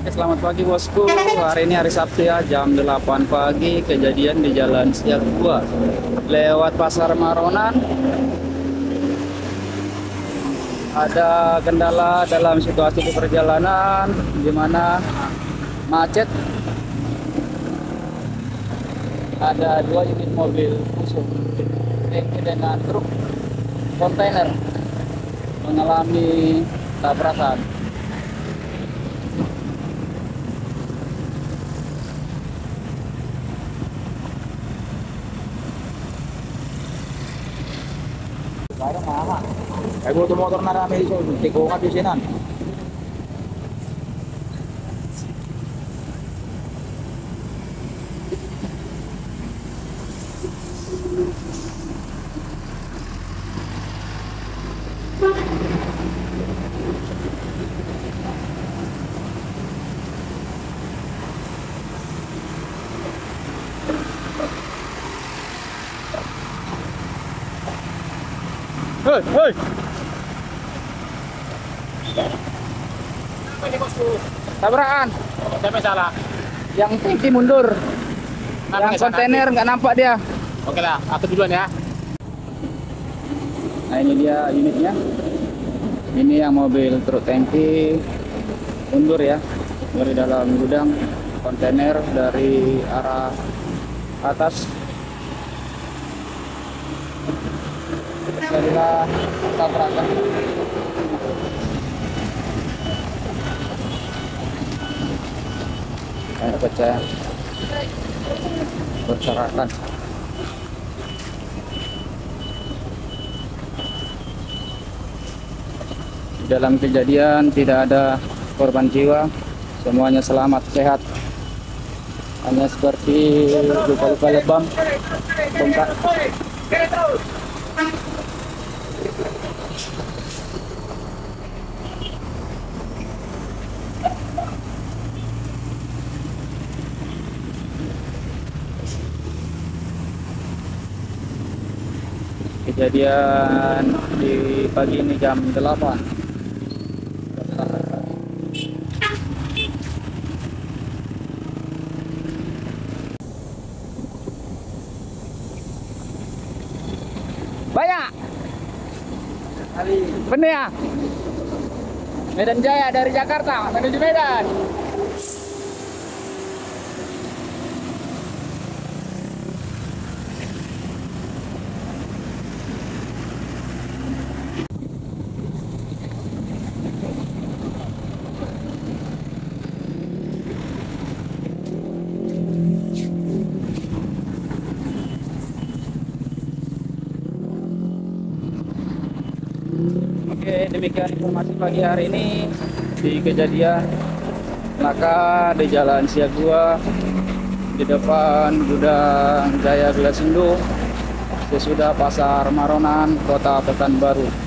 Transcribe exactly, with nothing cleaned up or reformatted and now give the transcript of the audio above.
Oke, selamat pagi bosku. Hari ini hari Sabtu ya, jam delapan pagi. Kejadian di Jalan Siak dua. Lewat Pasar Maronan. Ada kendala dalam situasi di perjalanan, di mana macet. Ada dua unit mobil musuh, tangki dengan truk kontainer mengalami tabrakan. Kaya mahal. Ay buto motor na rami iso, tiko nga bisinan. Hei, hei. Ini bosku. Tabrakan. Siapa yang salah? Yang tangki mundur. Kenapa Yang nggak salah? kontainer nggak nampak dia. Oke lah, aku duluan ya. Nah, ini dia unitnya. Ini yang mobil truk tangki mundur ya, dari dalam gudang kontainer dari arah atas. Terjadilah tabrakan. Kayak pecah, berserakan. Dalam kejadian tidak ada korban jiwa, semuanya selamat sehat. Hanya seperti luka-luka lebam, bengkak. Kejadian di pagi ini jam delapan. Banyak. Bener ya? Medan Jaya dari Jakarta menuju Medan. Oke, demikian informasi pagi hari ini di kejadian laka di Jalan Siak dua di depan gudang Jaya Bilasindo sesudah Pasar Maronan, Kota Pekanbaru.